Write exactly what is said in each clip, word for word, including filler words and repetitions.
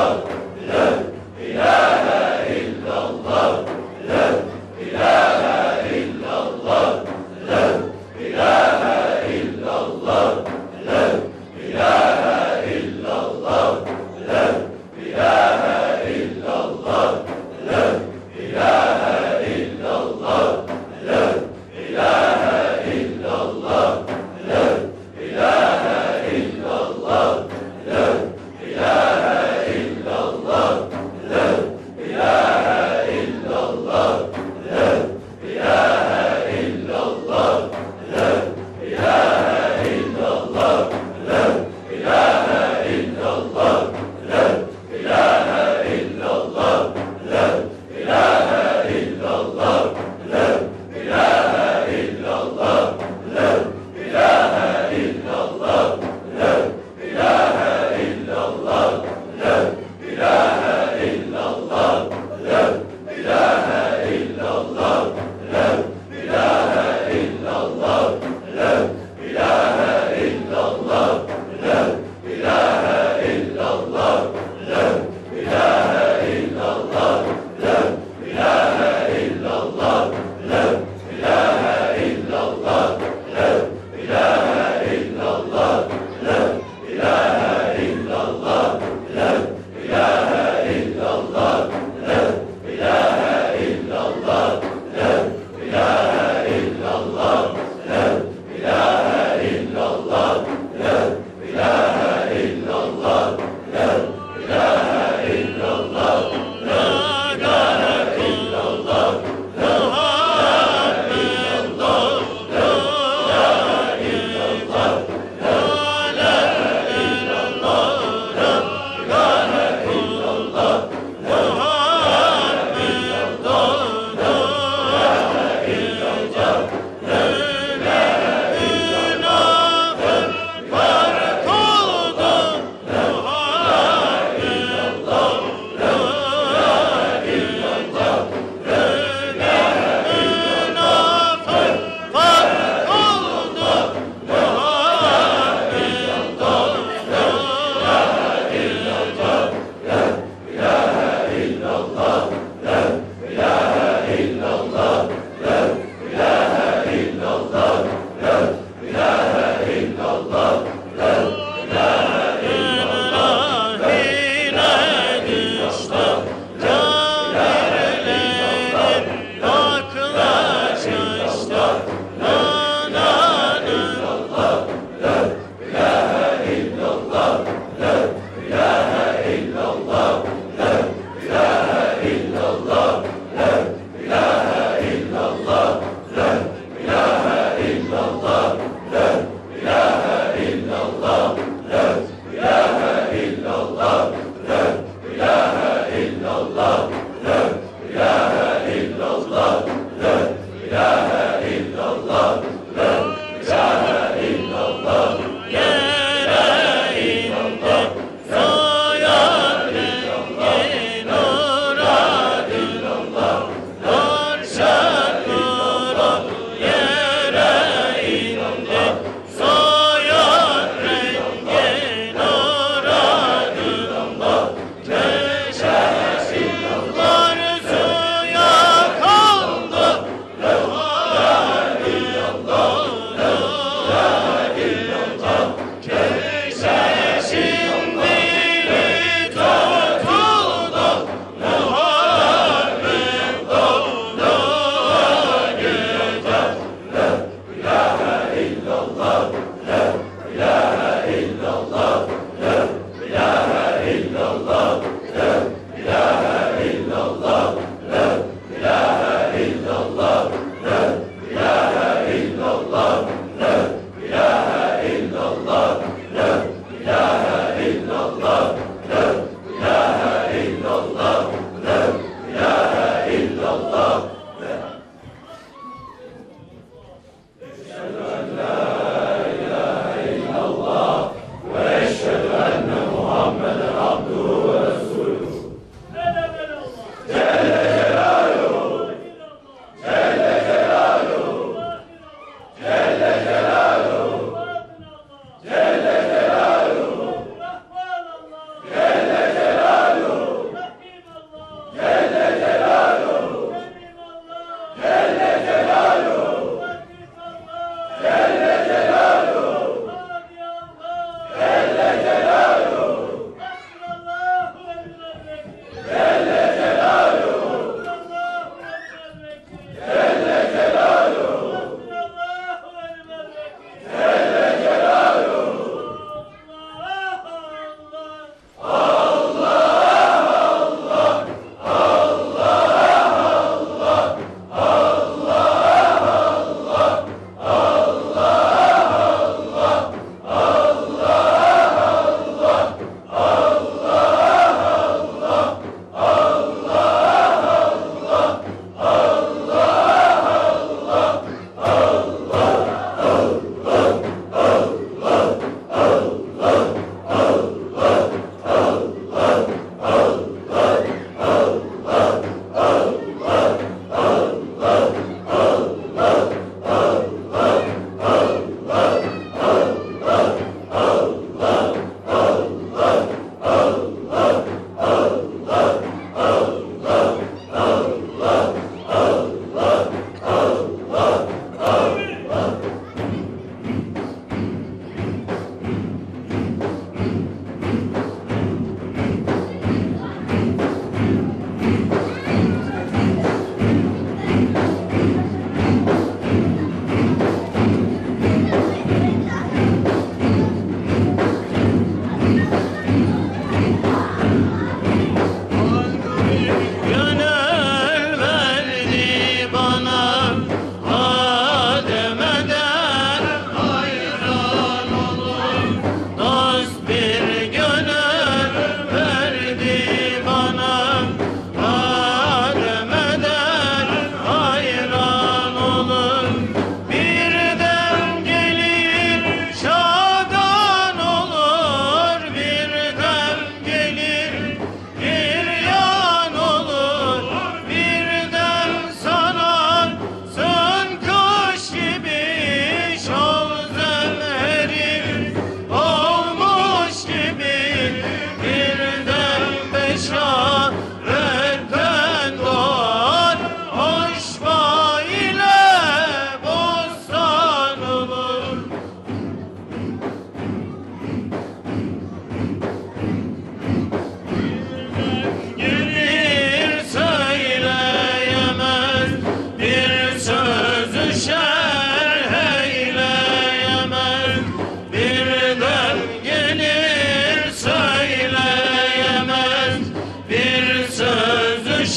Allah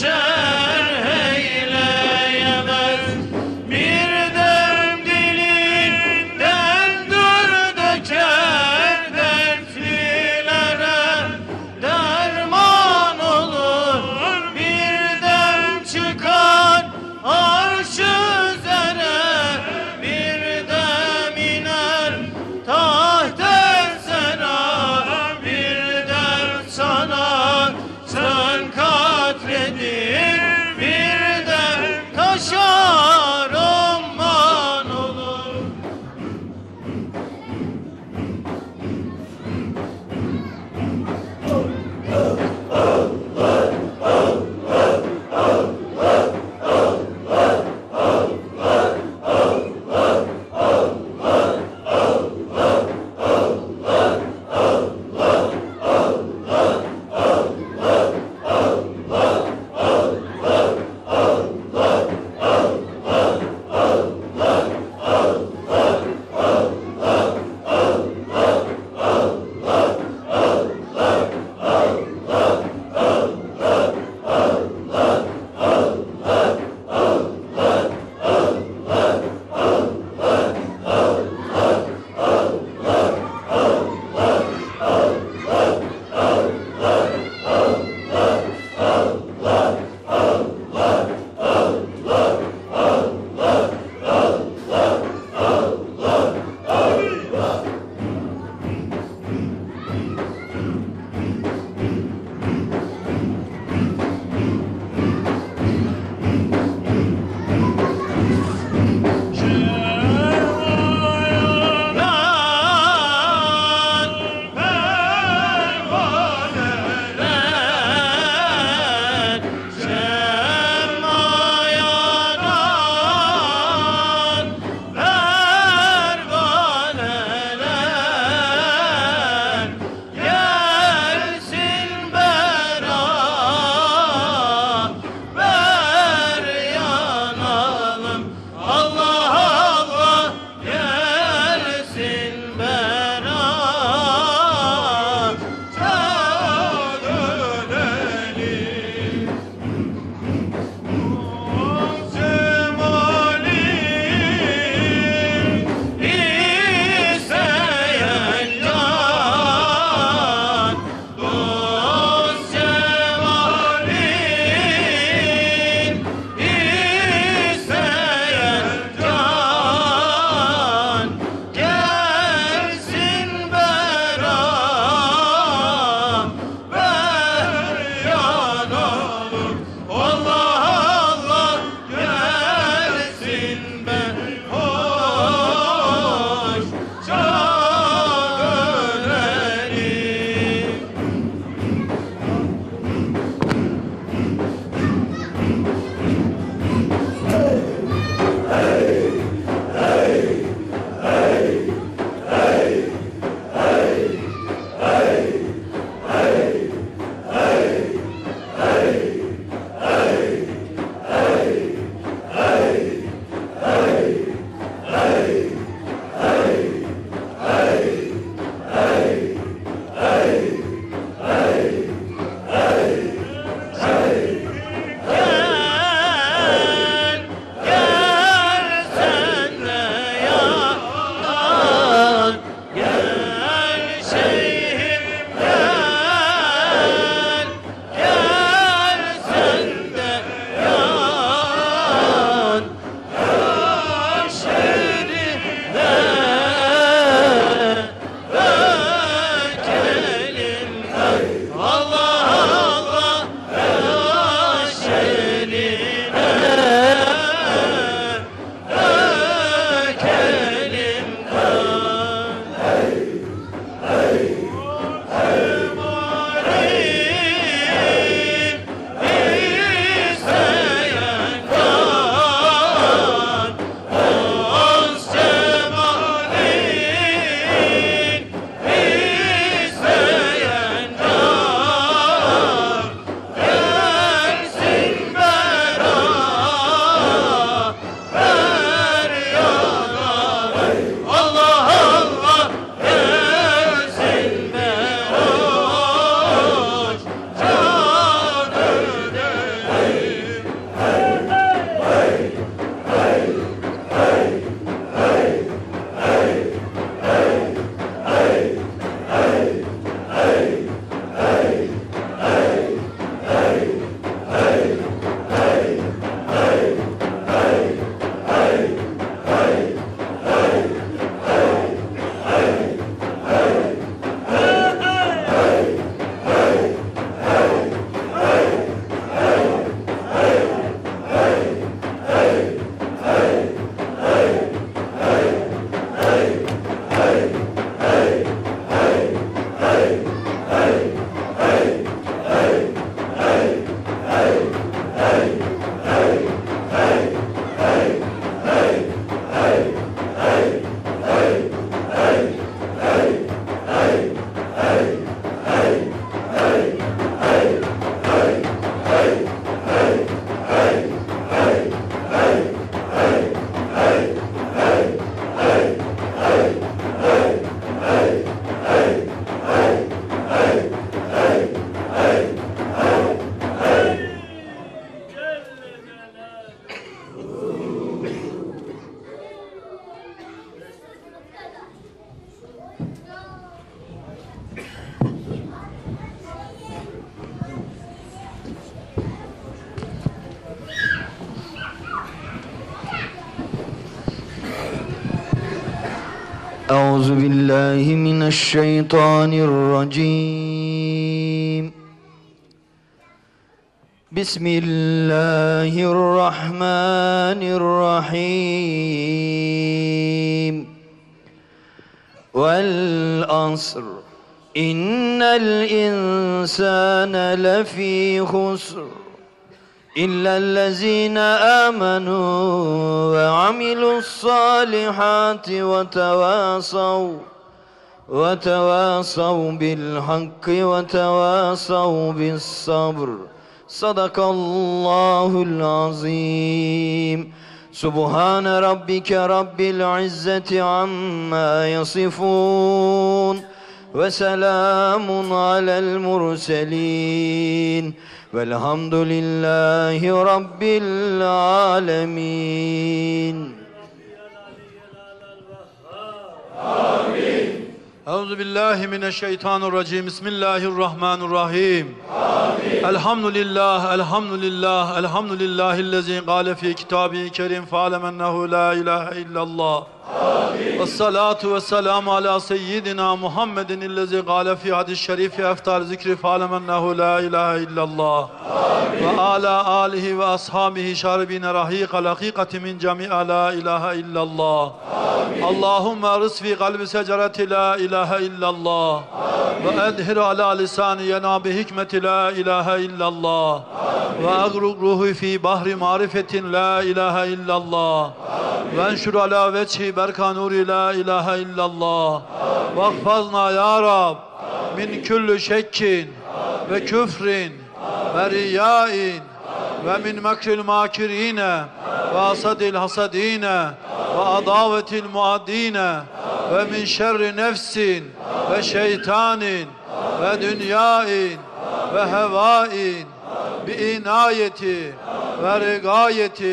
beşer eyleyemez. Bir dem dilinden dur döker dertlilere derman olur. Bir dem çıkar arş üzere, bir dem iner taht-ı sera. Bir dem sana sen katledin أعوذ بالله من الشيطان الرجيم بسم الله الرحمن الرحيم والعصر إن الإنسان لفي خسر إلا الذين آمنوا وعملوا الصالحات وتواصوا وتواصوا بالحق وتواصوا بالصبر صدق الله العظيم سبحان ربك رب العزة عما يصفون وسلام على المرسلين والحمد لله رب العالمين. آمين. أعوذ بالله من الشيطان الرجيم بسم الله الرحمن الرحيم. آمين. الحمد لله الحمد لله الحمد لله الذي قال في كتابه الكريم فاعلم أنه لا إله إلا الله. والصلاة والسلام على سيدنا محمد الذي قال في حديث الشريف أفضل ذكر فاعلم أنه لا إله إلا الله وعلى آله وأصحابه شاربين رحيق الحقيقة من جميع لا إله إلا الله. اللهم ارز في قلب شجرة لا إله إلا الله وأدهر على لسان يناب حكمة لا إله إلا الله وأغرق روحي في بحر معرفة لا إله إلا الله وانشر على وجهي بركة نور لا إله إلا الله واحفظنا يا رب من كل شك وكفر ورياء ومن مكر الماكرين وحسد الحسدين وعداوة المعادين ومن شر نفس وشيطان ودنياء وهواء بإناية ورقاية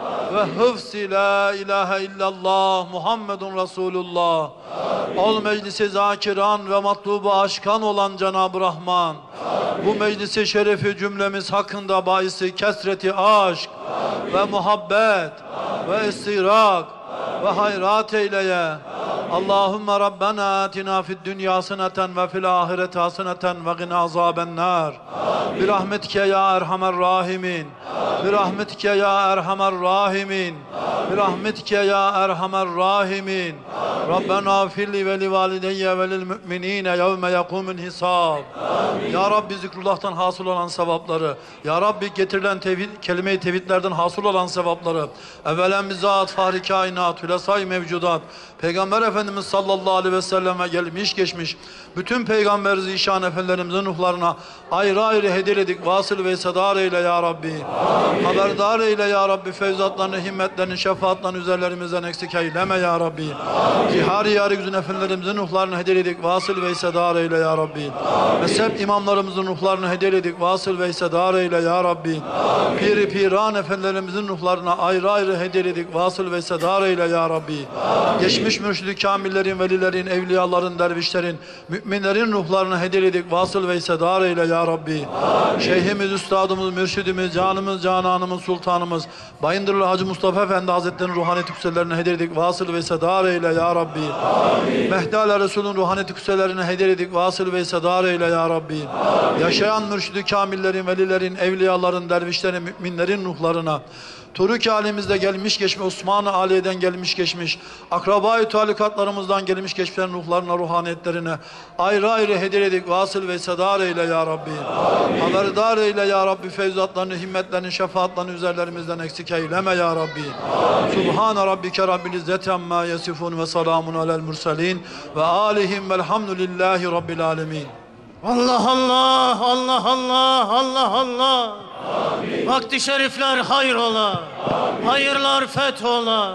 وhıfz la ilahe illallah Muhammedun Resulullah. Ol meclisi zakiran ve matlubu aşkan olan Cenab-ı Rahman. Bu meclisi şerefi cümlemiz hakkında bahisi kesreti aşk ve muhabbet ve istirak ve hayrat eyleye. Allahümme Rabbena atina fid dünya haseneten ve fil ahireti haseneten ve gina azabennar. Birahmetike ya erhamer rahimin. Birahmetike ya erhamer rahimin. Birahmetike ya erhamer rahimin. Rabbena firli ve li valideyye ve lil müminine yevme yakumul hisab. Ya Rabbi zikrullah'tan hasıl olan sevapları, Ya Rabbi getirilen tevhid, kelime-i tevhidlerden hasıl olan sevapları, evvelen bizzat fahri kainat, hülasay mevcudat, Peygamber Efendimiz sallallahu aleyhi ve selleme gelmiş geçmiş, bütün Peygamber zişan efendilerimizin ruhlarına ayrı ayrı hediyeledik, vasıl ve sedar eyle ya Rabbi. Amin. Haberdar eyle ya Rabbi, fevzatlarını, himmetlerini, şefaatlerini üzerlerimizden eksik eyleme ya Rabbi. Cihari yarı güzün efendilerimizin ruhlarını hediyeledik, vasıl ve sedar eyle ya Rabbi. Mezhep imamlarımızın ruhlarını hediyeledik, vasıl ve sedar eyle ya Rabbi. Piri piran efendilerimizin ruhlarına ayrı ayrı hediyeledik, vasıl ve sedar eyle ya Rabbi. Geçmiş mürşid-i kamillerin, velilerin, evliyaların, dervişlerin, müminlerin ruhlarını hediyeledik, vasıl ve sedar eyle ya Rabbi. Amin. Şeyhimiz, üstadımız, mürşidimiz, canımız, cananımız, sultanımız, Bayındırlı Hacı Mustafa Efendi Hazretleri'nin ruhani tüksellerine hediyeledik, vasıl ve sedar eyle ya Rabbi. Amin. Mehdi ala Resul'ün ruhani tüksellerine hediyeledik, vasıl ve sedar eyle ya Rabbi. Amin. Yaşayan mürşid-i kamillerin, velilerin, evliyaların, dervişlerin, müminlerin ruhlarına, Turuk halimizde gelmiş geçmiş, Osman-ı Aliye'den gelmiş geçmiş, akraba-i talikatlarımızdan gelmiş geçmişlerin ruhlarına, ruhaniyetlerine ayrı ayrı hediyeledik, vasıl ve sedar eyle ya Rabbi. Amin. Haberdar eyle ya Rabbi, fevzatlarını, himmetlerini, şefaatlerini üzerlerimizden eksik eyleme ya Rabbi. Subhane Rabbike Rabbil İzzeti amma yasifun ve selamun alel murselin ve alihim velhamdülillahi Rabbil alemin. Allah Allah, Allah Allah, Allah Allah. Amin. Vakti şerifler hayrola, amin. Hayırlar fethola,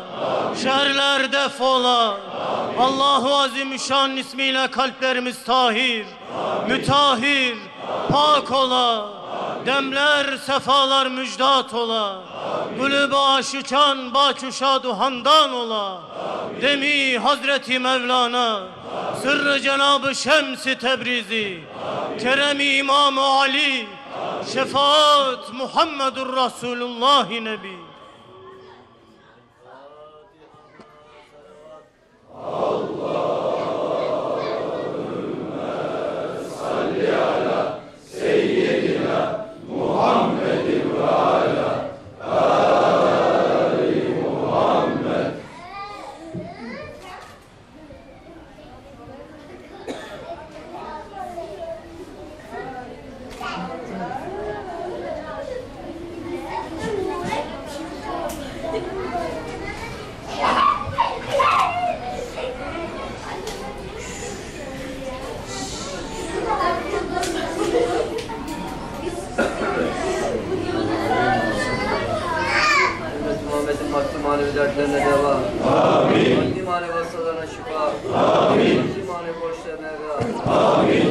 şerler defola. Allahu Azimüşşan ismiyle kalplerimiz tahir, amin. Mütahhir, pak ola. Demler sefalar müjdat ola. Gülü aşıçan baküşadu handan ola. Amin. Demi Hazreti Mevlana, amin. Sırrı Cenab-ı Şems-i Tebrizi, Kerem-i İmam-ı Ali, şefaat Muhammedur Resulullah-i Nebi. Allah manevi dertlerine deva. Amin. Maddi manevi hastalarına şifa. Amin. Maddi manevi borçlarına ega. Amin.